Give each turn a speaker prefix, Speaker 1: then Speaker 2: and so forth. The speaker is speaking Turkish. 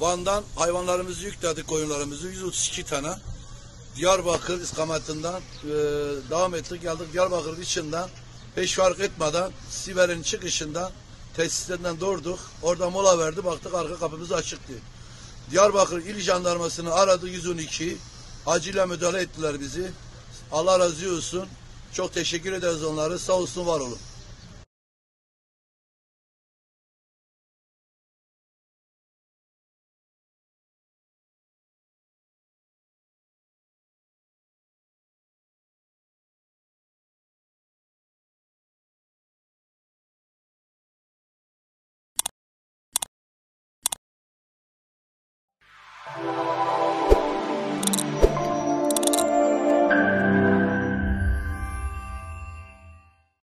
Speaker 1: Van'dan hayvanlarımızı yükledik, koyunlarımızı 132 tane. Diyarbakır ikametinden devam ettik, geldik Diyarbakır içinden peş fark etmeden Siver'in çıkışından tesislerinden durduk. Orada mola verdi, baktık arka kapımız açıktı. Diyarbakır İl Jandarması'nı aradı 112. Acilen müdahale ettiler bizi. Allah razı olsun. Çok teşekkür ederiz onlara. Sağ olsun, var olun.